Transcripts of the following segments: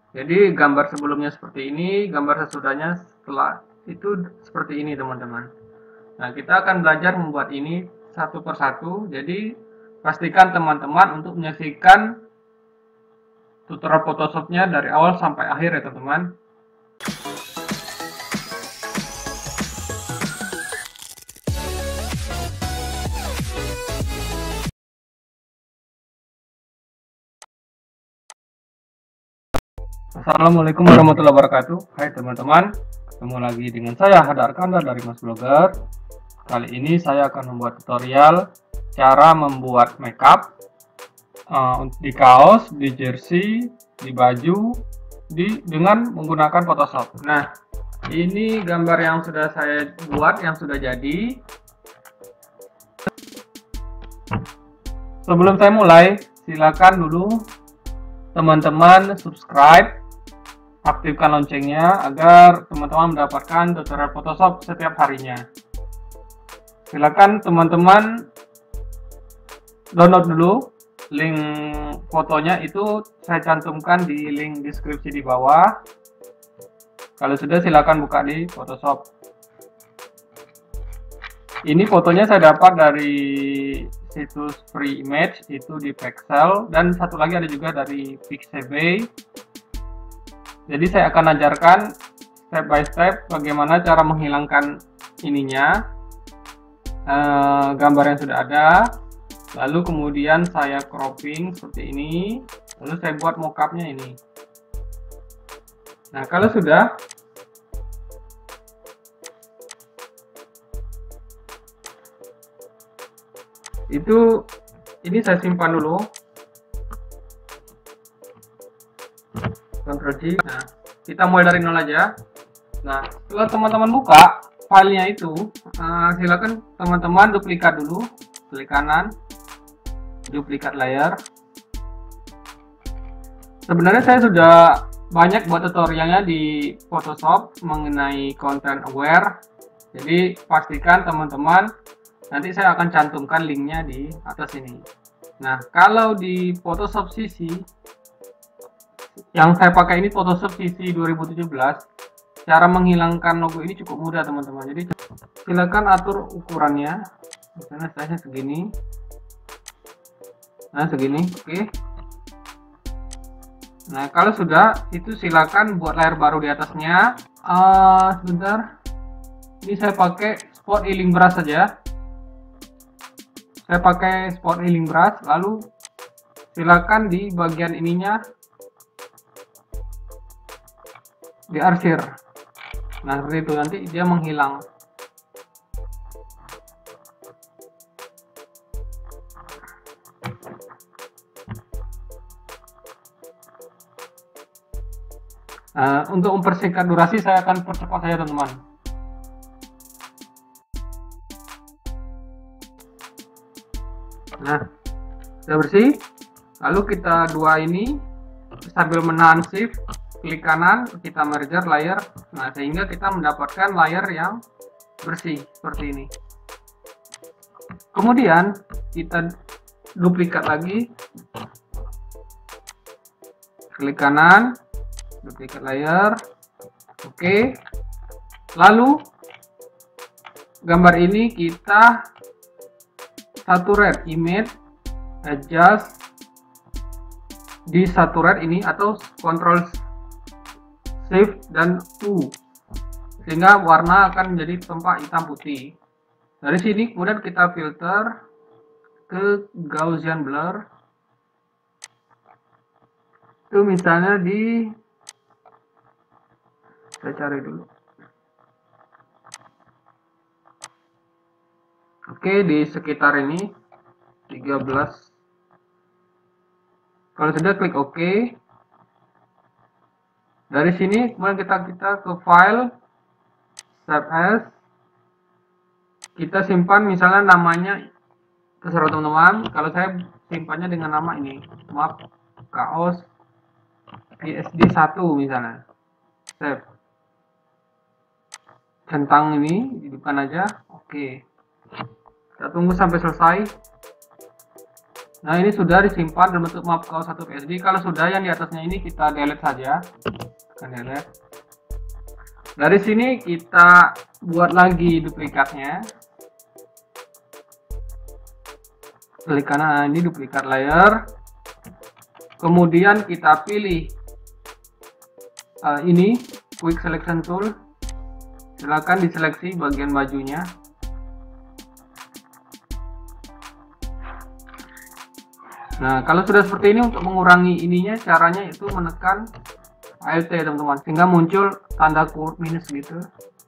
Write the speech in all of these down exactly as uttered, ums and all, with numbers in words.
Jadi gambar sebelumnya seperti ini, gambar sesudahnya setelah itu seperti ini teman-teman. Nah, kita akan belajar membuat ini satu persatu. Jadi pastikan teman-teman untuk menyaksikan tutorial Photoshopnya dari awal sampai akhir ya teman-teman. Assalamualaikum warahmatullahi wabarakatuh. Hai teman-teman, ketemu lagi dengan saya Hadar Kanda dari Mas Blogger. Kali ini saya akan membuat tutorial cara membuat makeup uh, di kaos, di jersey, di baju, di dengan menggunakan Photoshop. Nah, ini gambar yang sudah saya buat, yang sudah jadi. Sebelum saya mulai, silakan dulu teman-teman subscribe, aktifkan loncengnya agar teman-teman mendapatkan tutorial Photoshop setiap harinya. Silakan teman-teman download dulu link fotonya, itu saya cantumkan di link deskripsi di bawah. Kalau sudah, silakan buka di Photoshop. Ini fotonya saya dapat dari situs free image, itu di Pexel, dan satu lagi ada juga dari Pixabay. Jadi saya akan ajarkan step by step bagaimana cara menghilangkan ininya, eh, gambar yang sudah ada. Lalu kemudian saya cropping seperti ini, lalu saya buat mockupnya ini. Nah, kalau sudah, itu ini saya simpan dulu, Ctrl J. Nah, kita mulai dari nol aja. Nah, setelah teman-teman buka filenya itu, uh, silakan teman-teman duplikat dulu, klik kanan, duplikat layer. Sebenarnya saya sudah banyak buat tutorialnya di Photoshop mengenai content aware. Jadi pastikan teman-teman, nanti saya akan cantumkan linknya di atas ini. Nah, kalau di Photoshop C C yang saya pakai ini, Photoshop C C dua ribu tujuh belas, cara menghilangkan logo ini cukup mudah teman-teman. Jadi silakan atur ukurannya, misalnya saya segini, nah segini, oke. Nah, kalau sudah, itu silakan buat layer baru di atasnya. Uh, sebentar, ini saya pakai spot healing brush saja. Saya pakai spot healing brush, lalu silakan di bagian ininya diarsir. Nah, seperti itu, nanti dia menghilang. Nah, untuk mempersingkat durasi, saya akan percepat saja teman-teman. Nah, sudah bersih. Lalu kita dua ini sambil menahan shift, klik kanan, kita merger layer. Nah, sehingga kita mendapatkan layer yang bersih seperti ini. Kemudian kita duplikat lagi, klik kanan, duplikat layer. Oke. Lalu gambar ini kita saturate image, adjust di saturate ini, atau Ctrl Shift dan U, sehingga warna akan menjadi tampak hitam putih. Dari sini kemudian kita filter ke Gaussian blur, itu misalnya di, saya cari dulu, oke, di sekitar ini tiga belas. Kalau sudah, klik OK. Dari sini kemudian kita kita ke file, save as, kita simpan misalnya namanya, terserah teman-teman. Kalau saya simpannya dengan nama ini, maaf, kaos P S D satu misalnya. Save. Centang ini hidupkan aja. Oke. Kita tunggu sampai selesai. Nah, ini sudah disimpan dalam bentuk map kaos satu P S D. Kalau sudah, yang di atasnya ini kita delete saja. Tekan delete. Dari sini kita buat lagi duplikatnya. Klik kanan, ini duplikat layer. Kemudian kita pilih uh, ini quick selection tool. Silakan diseleksi bagian bajunya. Nah, kalau sudah seperti ini, untuk mengurangi ininya, caranya itu menekan Alt teman-teman, sehingga muncul tanda kurung minus gitu.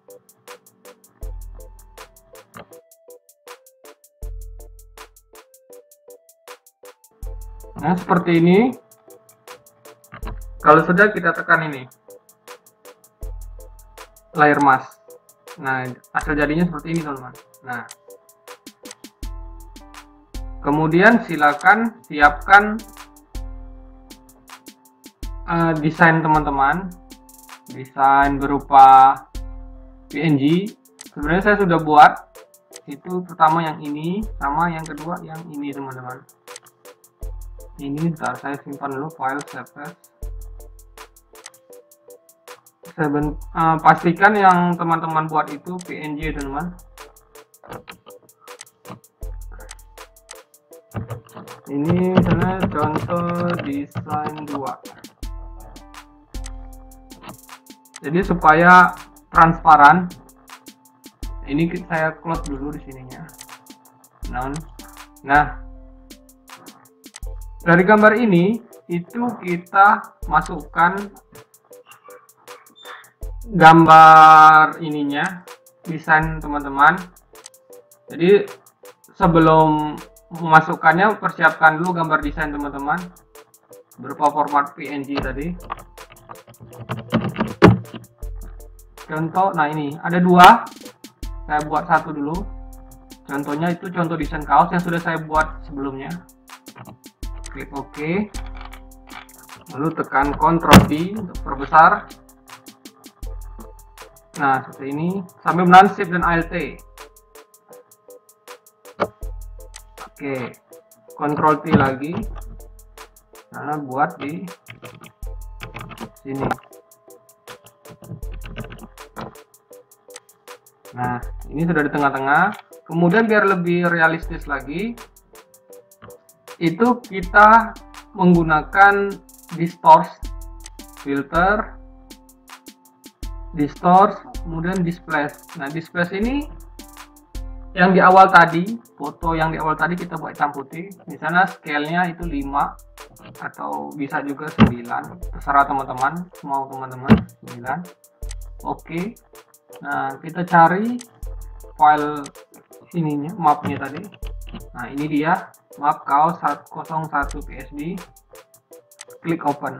Nah, seperti ini. Kalau sudah, kita tekan ini layer mask. Nah, hasil jadinya seperti ini teman-teman. Nah, kemudian silakan siapkan uh, desain teman-teman, desain berupa P N G. Sebenarnya saya sudah buat, itu pertama yang ini, sama yang kedua yang ini teman-teman. Ini bentar, saya simpan dulu file save as. Saya ben, uh, pastikan yang teman-teman buat itu P N G teman-teman. Ini misalnya contoh desain dua. Jadi supaya transparan, ini saya close dulu di sininya. Nah, nah dari gambar ini itu kita masukkan gambar ininya, desain teman-teman. Jadi sebelum memasukkannya, persiapkan dulu gambar desain teman-teman berupa format P N G tadi. Contoh, nah ini ada dua, saya buat satu dulu. Contohnya itu contoh desain kaos yang sudah saya buat sebelumnya. Klik OK, lalu tekan Ctrl D untuk perbesar. Nah, seperti ini, sambil menahan Shift dan Alt. Oke, Ctrl T lagi, karena buat di sini. Nah, ini sudah di tengah-tengah. Kemudian biar lebih realistis lagi, itu kita menggunakan distort, filter, distort, kemudian displace. Nah, displace ini yang di awal tadi, foto yang di awal tadi kita buat hitam putih. Misalnya scale-nya itu lima atau bisa juga sembilan, terserah teman-teman, mau teman-teman sembilan. Oke. Nah, kita cari file ininya, mapnya tadi. Nah, ini dia map kaos nol satu P S D. Klik open.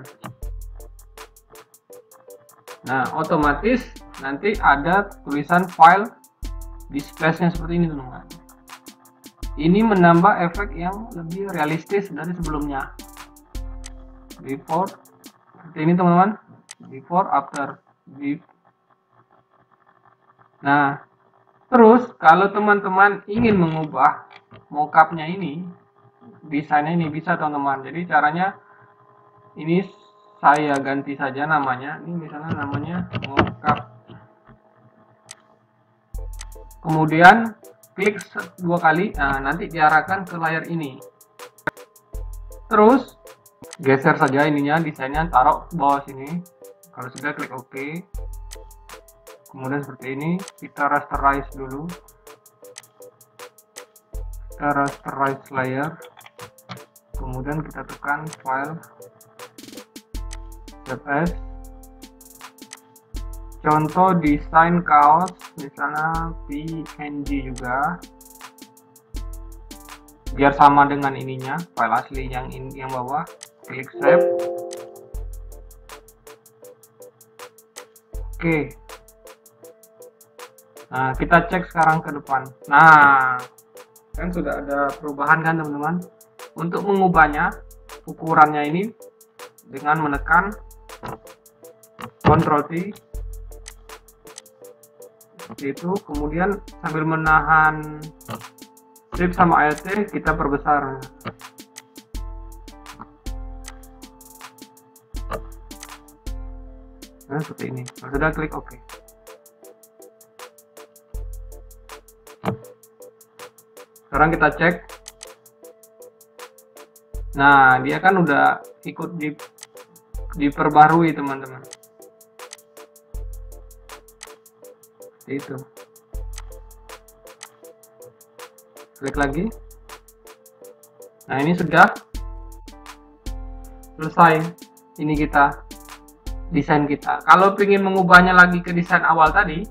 Nah, otomatis nanti ada tulisan file displace-nya seperti ini teman-teman. Ini menambah efek yang lebih realistis dari sebelumnya. Before, seperti ini teman-teman. Before, after, before. Nah, terus kalau teman-teman ingin mengubah mockupnya ini, desainnya ini bisa teman-teman. Jadi caranya ini saya ganti saja namanya. Ini misalnya namanya mockup. Kemudian klik dua kali, nah nanti diarahkan ke layar ini. Terus geser saja ininya, desainnya taruh bawah sini. Kalau sudah, klik OK. Kemudian seperti ini, kita rasterize dulu. Kita rasterize layer. Kemudian kita tekan file, save as. Contoh desain kaos, misalnya P N G juga. Biar sama dengan ininya, file asli yang ini yang bawah. Klik save. Oke. Nah, kita cek sekarang ke depan. Nah, kan sudah ada perubahan kan teman-teman. Untuk mengubahnya, ukurannya ini dengan menekan Ctrl T seperti itu. Kemudian sambil menahan Shift sama Alt kita perbesar. Nah, seperti ini. Kalau sudah, klik OK. Sekarang kita cek. Nah, dia kan udah ikut di diperbarui, teman-teman. Seperti itu. Klik lagi. Nah, ini sudah selesai. Ini kita desain kita. Kalau ingin mengubahnya lagi ke desain awal tadi,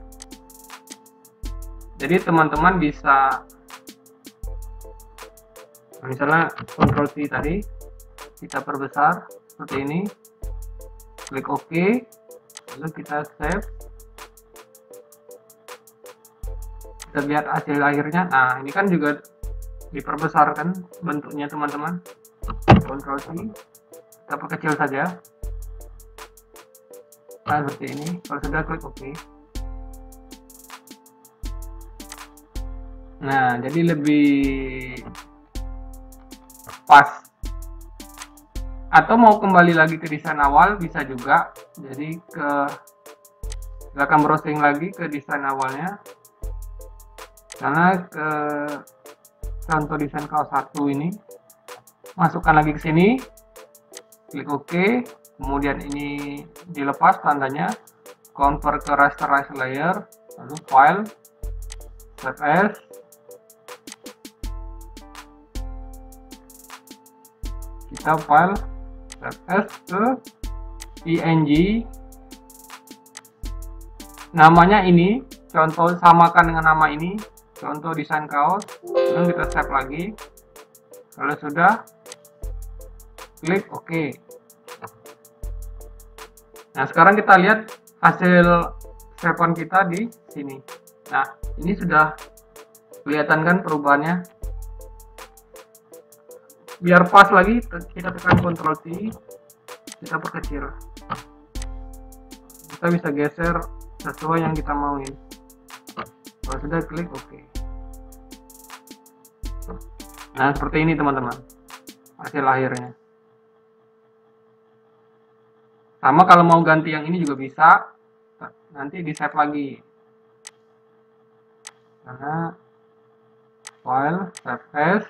jadi teman-teman bisa misalnya Ctrl C tadi, kita perbesar seperti ini, klik OK, lalu kita save. Kita lihat hasil akhirnya. Nah, ini kan juga diperbesar kan bentuknya, teman-teman. Ctrl C, kita perkecil saja. Nah, seperti ini. Kalau sudah, klik OK. Nah, jadi lebih pas. Atau mau kembali lagi ke desain awal bisa juga. Jadi ke silakan browsing lagi ke desain awalnya. Karena ke contoh desain kaos satu ini, masukkan lagi ke sini, klik OK. Kemudian ini dilepas tandanya, convert ke rasterize layer, lalu file, save as. Kita file, save as ke P N G. Namanya ini, contoh samakan dengan nama ini, contoh desain kaos. Lalu kita save lagi. Kalau sudah, klik OK. Nah, sekarang kita lihat hasil save-on kita di sini. Nah, ini sudah kelihatan kan perubahannya. Biar pas lagi, kita tekan Ctrl C, kita perkecil. Kita bisa geser sesuai yang kita mauin. Kalau sudah, klik OK. Nah, seperti ini, teman-teman, hasil akhirnya. Sama kalau mau ganti yang ini juga bisa, nanti di save lagi. Karena file, save as,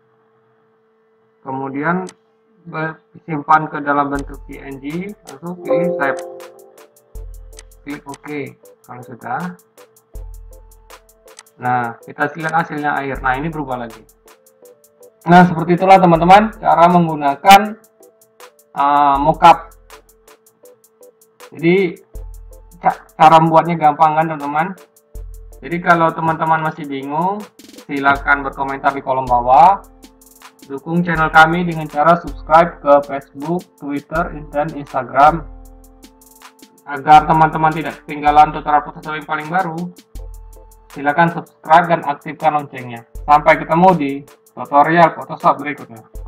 kemudian disimpan ke dalam bentuk P N G, lalu pilih save, klik OK. Kalau sudah, nah kita lihat hasilnya akhir. Nah, ini berubah lagi. Nah, seperti itulah, teman-teman, cara menggunakan uh, mockup. Jadi cara membuatnya gampang kan, teman-teman. Jadi kalau teman-teman masih bingung, silakan berkomentar di kolom bawah. Dukung channel kami dengan cara subscribe ke Facebook, Twitter, dan Instagram agar teman-teman tidak ketinggalan tutorial Photoshop yang paling baru. Silakan subscribe dan aktifkan loncengnya. Sampai ketemu di tutorial Photoshop berikutnya.